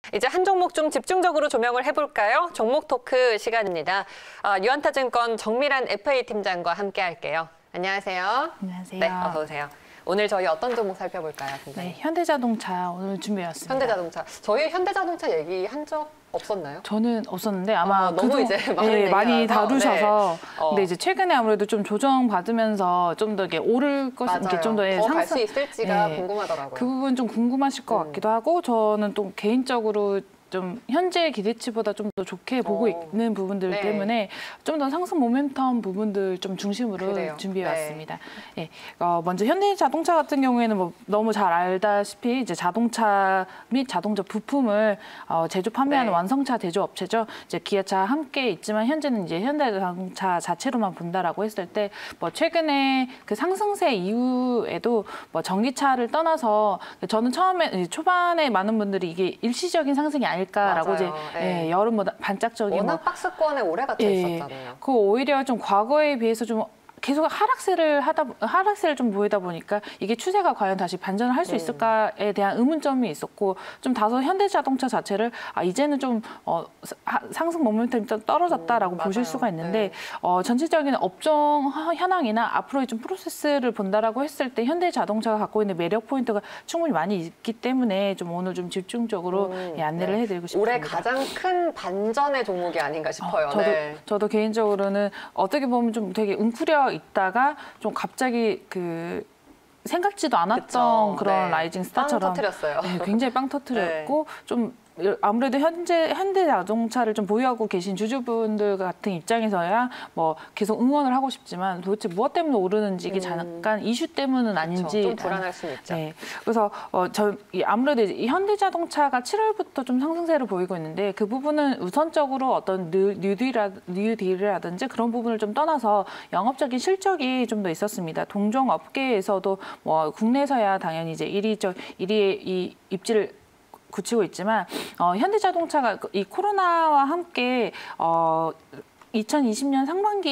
이제 한 종목 좀 집중적으로 조명을 해볼까요? 종목 토크 시간입니다. 유한타증권 정밀한 FA 팀장과 함께 할게요. 안녕하세요. 안녕하세요. 네, 어서 오세요. 오늘 저희 어떤 종목 살펴볼까요, 팀장님? 네, 현대자동차 오늘 준비해왔습니다. 현대자동차. 저희 현대자동차 얘기한 적 없었나요? 저는 없었는데 아마 너무 이제 많이 다루셔서 네. 근데 이제 최근에 아무래도 좀 조정 받으면서 좀 더 이게 오를 것, 이렇게 좀 더 갈 수 있을지가 궁금하더라고요. 그 부분 좀 궁금하실 것 같기도 하고 저는 또 개인적으로 좀 현재 기대치보다 좀 더 좋게 보고 있는 부분들 때문에 좀 더 상승 모멘텀 부분들 좀 중심으로 준비해왔습니다. 네. 먼저 현대자동차 같은 경우에는 뭐 너무 잘 알다시피 이제 자동차 및 자동차 부품을 제조 판매하는 완성차 제조업체죠. 이제 기아차 함께 있지만 현재는 이제 현대자동차 자체로만 본다라고 했을 때 뭐 최근에 그 상승세 이후에도 뭐 전기차를 떠나서 저는 초반에 많은 분들이 이게 일시적인 상승이 아닐까라고 이제 여름 뭐 반짝적인 워낙 박스권에 오래 갇혀 있었잖아요. 그 오히려 좀 과거에 비해서 좀 계속 하락세를 좀 보이다 보니까 이게 추세가 과연 다시 반전을 할 수 있을까에 대한 의문점이 있었고 좀 다소 현대자동차 자체를 이제는 좀 상승 모멘텀이 좀 떨어졌다라고 보실 수가 있는데 전체적인 업종 현황이나 앞으로의 좀 프로세스를 본다라고 했을 때 현대자동차가 갖고 있는 매력 포인트가 충분히 많이 있기 때문에 좀 오늘 좀 집중적으로 안내를 해드리고 싶습니다. 올해 가장 큰 반전의 종목이 아닌가 싶어요. 저도 개인적으로는 어떻게 보면 좀 되게 웅크려 있다가 좀 갑자기 생각지도 않았던 그런 라이징 스타처럼 빵 터뜨렸어요. 굉장히 빵 터뜨렸고 좀 아무래도 현대자동차를 좀 보유하고 계신 주주분들 같은 입장에서야 뭐 계속 응원을 하고 싶지만 도대체 무엇 때문에 오르는지 이게 잠깐 이슈 때문은 아닌지 좀 불안할 수 있죠. 그래서 아무래도 이제 현대자동차가 7월부터 좀 상승세를 보이고 있는데 그 부분은 우선적으로 어떤 뉴딜이라든지 그런 부분을 좀 떠나서 영업적인 실적이 좀 더 있었습니다. 동종 업계에서도 뭐 국내에서야 당연히 이제 1위의 이 입지를 굳히고 있지만 현대자동차가 이 코로나와 함께 2020년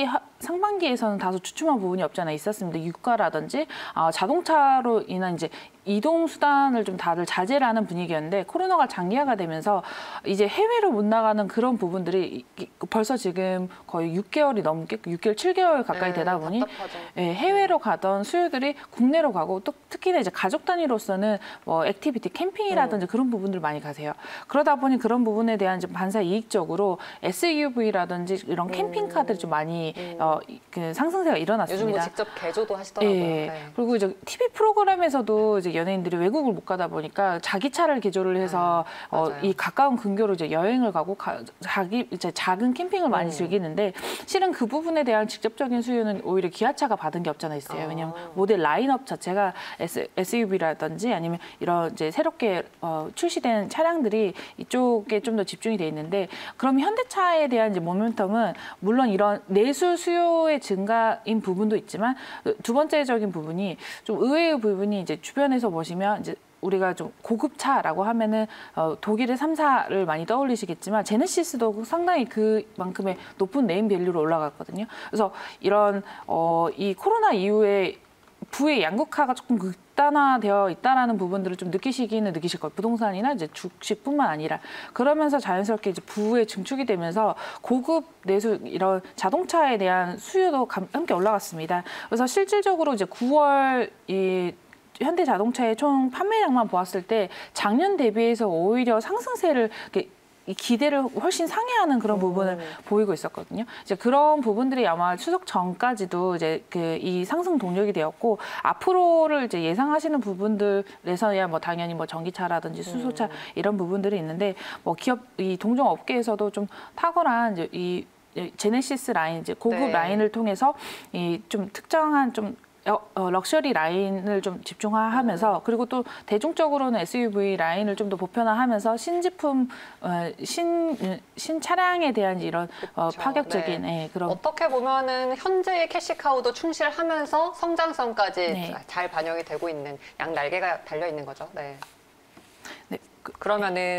상반기에서는 다소 주춤한 부분이 없지 않아 있었습니다. 유가라든지 자동차로 인한 이제 이동 수단을 좀 다들 자제를 하는 분위기였는데 코로나가 장기화가 되면서 이제 해외로 못 나가는 그런 부분들이 벌써 지금 거의 6개월이 넘게 6개월, 7개월 가까이 되다 보니 해외로 가던 수요들이 국내로 가고 또 특히나 이제 가족 단위로서는 뭐 액티비티 캠핑이라든지 그런 부분들 많이 가세요. 그러다 보니 그런 부분에 대한 좀 반사 이익적으로 SUV라든지 이런 캠핑카들이 좀 많이 그 상승세가 일어났습니다. 요즘 뭐 직접 개조도 하시더라고요. 그리고 이제 TV 프로그램에서도 이제 연예인들이 외국을 못 가다 보니까 자기 차를 개조를 해서 이 가까운 근교로 이제 여행을 가고 이제 작은 캠핑을 많이 즐기는데 실은 그 부분에 대한 직접적인 수요는 오히려 기아차가 받은 게 없잖아 있어요. 왜냐하면 모델 라인업 자체가 SUV라든지 아니면 이런 이제 새롭게 출시된 차량들이 이쪽에 좀 더 집중이 돼 있는데 그럼 현대차에 대한 이제 모멘텀은 물론 이런 내수 수요의 증가인 부분도 있지만 두 번째적인 부분이 좀 의외의 부분이 이제 주변에서 보시면 이제 우리가 좀 고급차라고 하면은 독일의 3사를 많이 떠올리시겠지만 제네시스도 상당히 그만큼의 높은 네임 밸류로 올라갔거든요. 그래서 이런 이 코로나 이후에 부의 양극화가 조금 극단화되어 있다라는 부분들을 좀 느끼시기는 느끼실 거예요. 부동산이나 이제 주식뿐만 아니라 그러면서 자연스럽게 이제 부에 증축이 되면서 고급 내수 이런 자동차에 대한 수요도 함께 올라갔습니다. 그래서 실질적으로 이제 9월 이 현대자동차의 총 판매량만 보았을 때 작년 대비해서 오히려 상승세를 이 기대를 훨씬 상회하는 그런 부분을 보이고 있었거든요. 이제 그런 부분들이 아마 추석 전까지도 이제 이 상승 동력이 되었고 앞으로를 이제 예상하시는 부분들에서야 뭐 당연히 뭐 전기차라든지 수소차 이런 부분들이 있는데 뭐 이 동종 업계에서도 좀 탁월한 이제 이 제네시스 라인 이제 고급 라인을 통해서 이 좀 특정한 좀 럭셔리 라인을 좀 집중화하면서 그리고 또 대중적으로는 SUV 라인을 좀 더 보편화하면서 신제품, 신 차량에 대한 이런 파격적인 그런 어떻게 보면은 현재의 캐시카우도 충실하면서 성장성까지 잘 반영이 되고 있는 양 날개가 달려 있는 거죠. 그러면은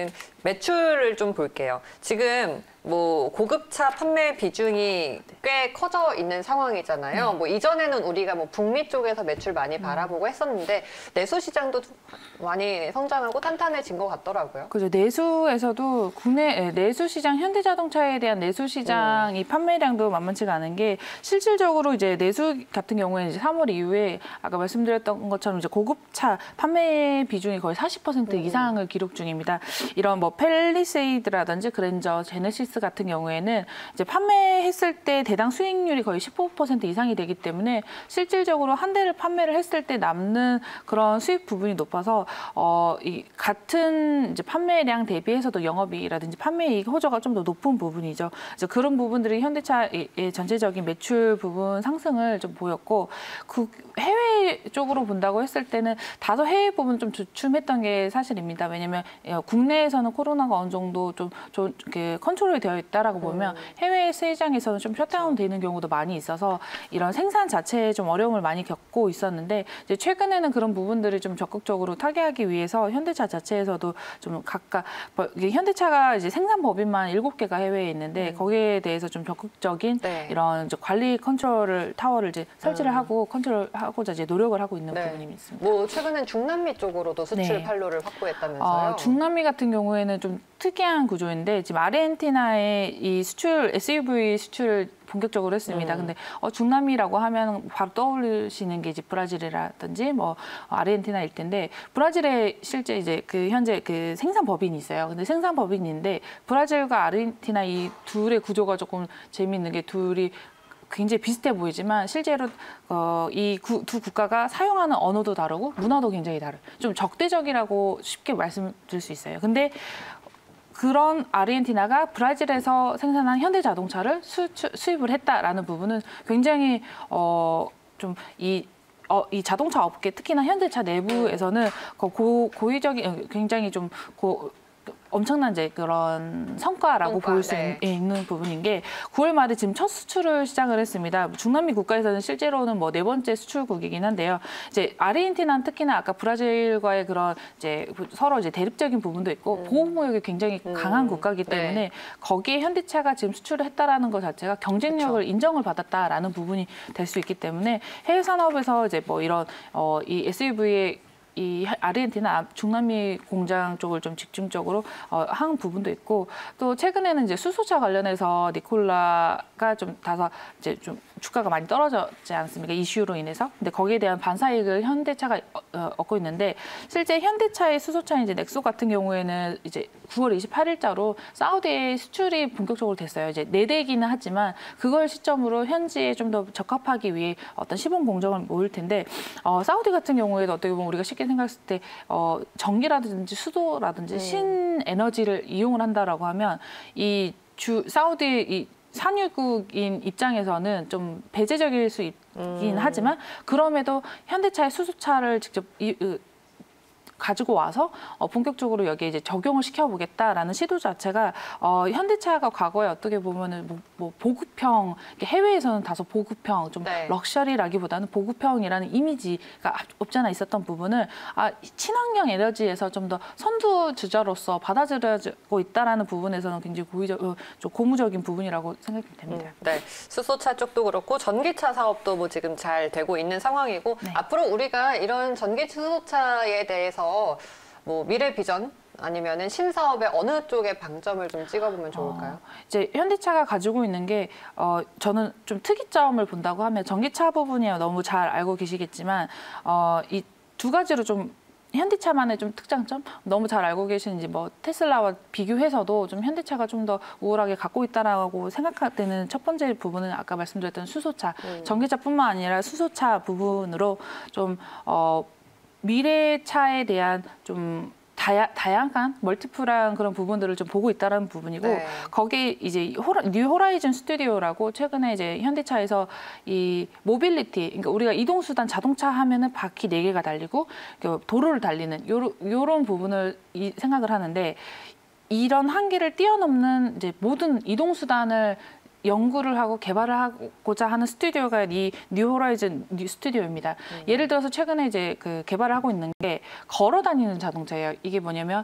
매출을 좀 볼게요. 지금 뭐 고급차 판매 비중이 꽤 커져 있는 상황이잖아요. 뭐 이전에는 우리가 뭐 북미 쪽에서 매출 많이 바라보고 했었는데 내수 시장도 많이 성장하고 탄탄해진 것 같더라고요. 그죠. 내수에서도 국내 내수 시장 현대자동차에 대한 내수 시장이 판매량도 만만치가 않은 게 실질적으로 이제 내수 같은 경우에는 이제 3월 이후에 아까 말씀드렸던 것처럼 이제 고급차 판매 비중이 거의 40% 이상을 기록 중입니다. 이런 뭐 팰리세이드라든지 그랜저, 제네시스 같은 경우에는 이제 판매했을 때 대당 수익률이 거의 15% 이상이 되기 때문에 실질적으로 한 대를 판매를 했을 때 남는 그런 수익 부분이 높아서 이 같은 이제 판매량 대비해서도 영업이익이라든지 판매이익 호조가 좀 더 높은 부분이죠. 그래서 그런 부분들이 현대차의 전체적인 매출 부분 상승을 좀 보였고 그 해외 쪽으로 본다고 했을 때는 다소 해외 부분 좀 주춤했던 게 사실입니다. 왜냐하면 국내에서는 코로나가 어느 정도 좀 이렇게 컨트롤이 되어 있다라고 보면 해외 시장에서는 좀 셧다운 되는 경우도 많이 있어서 이런 생산 자체에 좀 어려움을 많이 겪고 있었는데 이제 최근에는 그런 부분들을 좀 적극적으로 타개하기 위해서 현대차 자체에서도 좀 각각 현대차가 이제 생산 법인만 7개가 해외에 있는데 거기에 대해서 좀 적극적인 이런 이제 관리 컨트롤 타워를 이제 설치를 하고 컨트롤하고자 이제 노력을 하고 있는 부분이 있습니다. 뭐 최근엔 중남미 쪽으로도 수출 판로를 확보했다면서요? 중남미 같은 경우에는 좀 특이한 구조인데 지금 아르헨티나의 이 수출 SUV 수출을 본격적으로 했습니다. 근데 중남미라고 하면 바로 떠올리시는 게 이제 브라질이라든지 뭐 아르헨티나일 텐데 브라질에 실제 이제 그 현재 그 생산 법인이 있어요. 근데 생산 법인인데 브라질과 아르헨티나 이 둘의 구조가 조금 재미있는 게 둘이 굉장히 비슷해 보이지만 실제로 이 두 국가가 사용하는 언어도 다르고 문화도 굉장히 다르고 좀 적대적이라고 쉽게 말씀드릴 수 있어요. 근데 그런 아르헨티나가 브라질에서 생산한 현대자동차를 수입을 했다라는 부분은 굉장히 좀 이 자동차 업계 특히나 현대차 내부에서는 고의적인 굉장히 좀 엄청난 이제 그런 성과라고 볼 수 있는 부분인 게 9월 말에 지금 첫 수출을 시작을 했습니다. 중남미 국가에서는 실제로는 뭐 4번째 수출국이긴 한데요. 이제 아르헨티나는 특히나 아까 브라질과의 그런 이제 서로 이제 대립적인 부분도 있고 보호무역이 굉장히 강한 국가이기 때문에 거기에 현대차가 지금 수출을 했다라는 것 자체가 경쟁력을 인정을 받았다라는 부분이 될 수 있기 때문에 해외 산업에서 이제 뭐 이런 이 SUV의 이 아르헨티나 중남미 공장 쪽을 좀 집중적으로 한 부분도 있고 또 최근에는 이제 수소차 관련해서 니콜라가 좀 다소 이제 좀 주가가 많이 떨어졌지 않습니까? 이슈로 인해서. 근데 거기에 대한 반사이익을 현대차가 얻고 있는데 실제 현대차의 수소차인 이제 넥소 같은 경우에는 이제 9월 28일자로 사우디에 수출이 본격적으로 됐어요. 이제 4대이기는 하지만 그걸 시점으로 현지에 좀 더 적합하기 위해 어떤 시범 공정을 모을 텐데 사우디 같은 경우에도 어떻게 보면 우리가 쉽게 생각했을 때 전기라든지 수도라든지 신에너지를 이용을 한다라고 하면 이 사우디 이 산유국인 입장에서는 좀 배제적일 수 있긴 하지만 그럼에도 현대차의 수소차를 직접 가지고 와서 본격적으로 여기에 이제 적용을 시켜보겠다라는 시도 자체가 현대차가 과거에 어떻게 보면은 뭐 보급형 해외에서는 다소 보급형 좀 럭셔리라기보다는 보급형이라는 이미지가 없지 않아 있었던 부분을 친환경 에너지에서 좀 더 선두주자로서 받아들여지고 있다라는 부분에서는 굉장히 좀 고무적인 부분이라고 생각이 됩니다. 네, 수소차 쪽도 그렇고 전기차 사업도 뭐 지금 잘 되고 있는 상황이고 앞으로 우리가 이런 전기 수소차에 대해서 뭐 미래 비전 아니면은 신사업의 어느 쪽에 방점을 좀 찍어보면 좋을까요? 이제 현대차가 가지고 있는 게 저는 좀 특이점을 본다고 하면 전기차 부분이 너무 잘 알고 계시겠지만 이 두 가지로 좀 현대차만의 좀 특장점 너무 잘 알고 계시는지 뭐 테슬라와 비교해서도 좀 현대차가 좀 더 우월하게 갖고 있다라고 생각되는 첫 번째 부분은 아까 말씀드렸던 수소차, 전기차뿐만 아니라 수소차 부분으로 좀 미래차에 대한 좀 다양한 멀티플한 그런 부분들을 좀 보고 있다는 부분이고 거기에 이제 뉴 호라이즌 스튜디오라고 최근에 이제 현대차에서 이 모빌리티 그러니까 우리가 이동수단 자동차 하면은 바퀴 4개가 달리고 도로를 달리는 요런 부분을 생각을 하는데 이런 한계를 뛰어넘는 이제 모든 이동수단을 연구를 하고 개발을 하고자 하는 스튜디오가 이 뉴 호라이즌 뉴 스튜디오입니다. 예를 들어서 최근에 이제 그 개발을 하고 있는 게 걸어 다니는 자동차예요. 이게 뭐냐면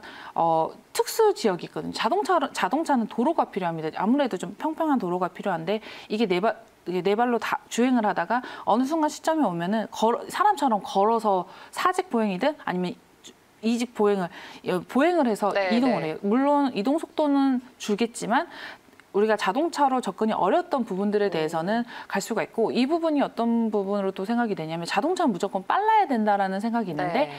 특수 지역이 있거든요. 자동차는 도로가 필요합니다. 아무래도 좀 평평한 도로가 필요한데 이게 네 발로 다 주행을 하다가 어느 순간 시점에 오면은 사람처럼 걸어서 사직 보행이든 아니면 이직 보행을 해서 네, 이동을 해요. 물론 이동 속도는 줄겠지만 우리가 자동차로 접근이 어려웠던 부분들에 대해서는 갈 수가 있고 이 부분이 어떤 부분으로 또 생각이 되냐면 자동차는 무조건 빨라야 된다라는 생각이 있는데 네.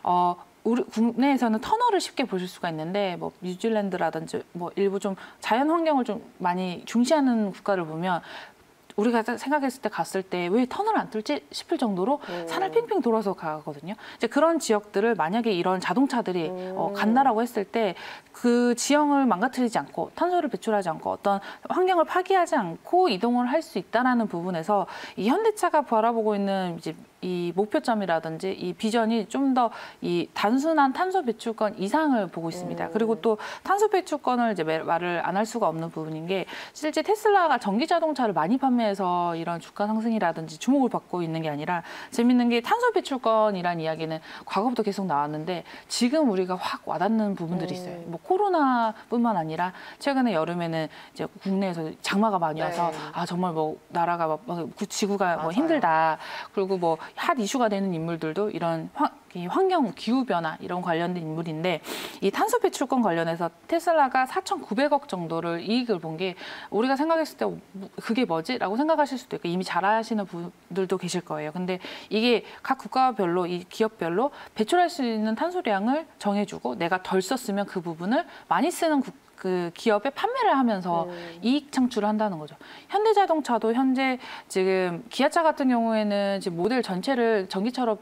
우리 국내에서는 터널을 쉽게 보실 수가 있는데 뭐 뉴질랜드라든지 뭐 일부 좀 자연 환경을 좀 많이 중시하는 국가를 보면 우리가 생각했을 때 갔을 때 왜 터널 안 뚫지 싶을 정도로 산을 핑핑 돌아서 가거든요. 이제 그런 지역들을 만약에 이런 자동차들이 간다라고 했을 때 그 지형을 망가뜨리지 않고 탄소를 배출하지 않고 어떤 환경을 파괴하지 않고 이동을 할 수 있다라는 부분에서 이 현대차가 바라보고 있는 이제 이 목표점이라든지 이 비전이 좀 더 이 단순한 탄소 배출권 이상을 보고 있습니다. 그리고 또 탄소 배출권을 이제 말을 안 할 수가 없는 부분인 게 실제 테슬라가 전기 자동차를 많이 판매해서 이런 주가 상승이라든지 주목을 받고 있는 게 아니라 재밌는 게 탄소 배출권이란 이야기는 과거부터 계속 나왔는데 지금 우리가 확 와닿는 부분들이 있어요. 뭐 코로나뿐만 아니라 최근에 여름에는 이제 국내에서 장마가 많이 와서 네. 아 정말 뭐 나라가 막 지구가 뭐 맞아요. 힘들다. 그리고 뭐 핫 이슈가 되는 인물들도 이런 이 환경 기후 변화 이런 관련된 인물인데 이 탄소 배출권 관련해서 테슬라가 4,900억 정도를 이익을 본 게 우리가 생각했을 때 그게 뭐지라고 생각하실 수도 있고 이미 잘 아시는 분들도 계실 거예요. 근데 이게 각 국가별로 이 기업별로 배출할 수 있는 탄소량을 정해주고 내가 덜 썼으면 그 부분을 많이 쓰는 그 기업에 판매를 하면서 이익 창출을 한다는 거죠. 현대자동차도 현재 지금 기아차 같은 경우에는 지금 모델 전체를 전기차로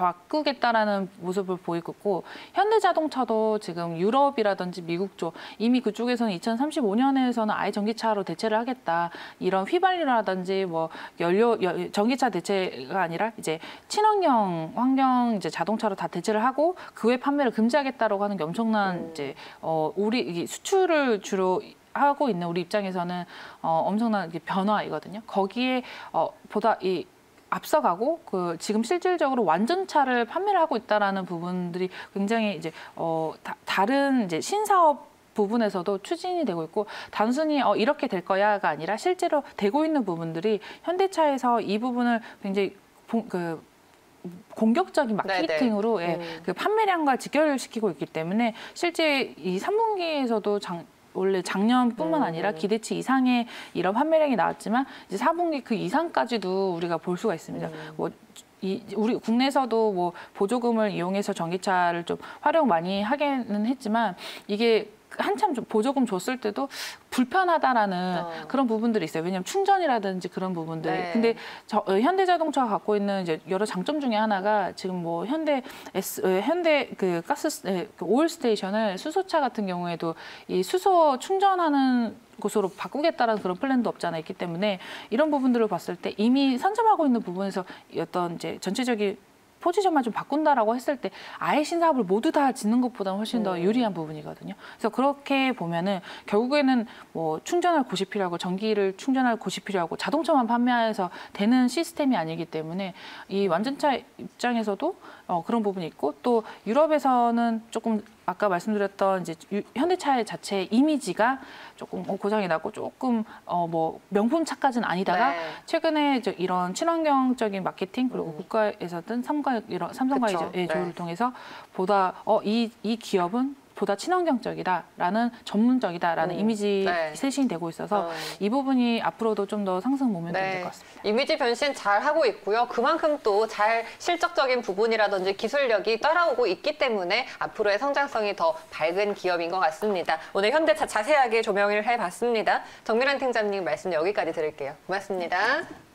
바꾸겠다라는 모습을 보이고 있고 현대자동차도 지금 유럽이라든지 미국 쪽 이미 그쪽에서는 2035년에서는 아예 전기차로 대체를 하겠다 이런 휘발유라든지 뭐 전기차 대체가 아니라 이제 친환경 환경 이제 자동차로 다 대체를 하고 그 외 판매를 금지하겠다라고 하는 게 엄청난 이제 우리 이게 수출을 주로 하고 있는 우리 입장에서는 엄청난 변화이거든요. 거기에 보다 이 앞서가고 그 지금 실질적으로 완전차를 판매를 하고 있다라는 부분들이 굉장히 이제 다른 이제 신사업 부분에서도 추진이 되고 있고 단순히 이렇게 될 거야가 아니라 실제로 되고 있는 부분들이 현대차에서 이 부분을 굉장히 공격적인 마케팅으로 그 판매량과 직결시키고 있기 때문에 실제 이 3분기에서도 원래 작년뿐만 아니라 기대치 이상의 이런 판매량이 나왔지만 이제 4분기 그 이상까지도 우리가 볼 수가 있습니다. 뭐 우리 국내에서도 뭐 보조금을 이용해서 전기차를 좀 활용 많이 하기는 했지만 이게 한참 좀 보조금 줬을 때도 불편하다라는 그런 부분들이 있어요. 왜냐하면 충전이라든지 그런 부분들. 네. 근데 현대자동차가 갖고 있는 이제 여러 장점 중에 하나가 지금 뭐 현대 그 오일 스테이션을 수소차 같은 경우에도 이 수소 충전하는 곳으로 바꾸겠다라는 그런 플랜도 없잖아 있기 때문에 이런 부분들을 봤을 때 이미 선점하고 있는 부분에서 어떤 이제 전체적인 포지션만 좀 바꾼다라고 했을 때 아예 신사업을 모두 다 짓는 것보다는 훨씬 더 유리한 부분이거든요. 그래서 그렇게 보면은 결국에는 뭐 충전할 곳이 필요하고 전기를 충전할 곳이 필요하고 자동차만 판매해서 되는 시스템이 아니기 때문에 이 완전차 입장에서도 그런 부분이 있고 또 유럽에서는 조금 아까 말씀드렸던 이제 현대차의 자체 이미지가 조금 고장이 나고 조금 뭐 명품차까지는 아니다가 네. 최근에 이런 친환경적인 마케팅 그리고 국가에서든 삼성과의 조율을 통해서 보다 이 기업은 보다 친환경적이다라는 전문적이다라는 이미지 쇄신이 되고 있어서 이 부분이 앞으로도 좀 더 상승 모멘텀이 될 것 같습니다. 이미지 변신 잘 하고 있고요. 그만큼 또 잘 실적적인 부분이라든지 기술력이 따라오고 있기 때문에 앞으로의 성장성이 더 밝은 기업인 것 같습니다. 오늘 현대차 자세하게 조명을 해봤습니다. 정미란 팀장님 말씀 여기까지 드릴게요. 고맙습니다.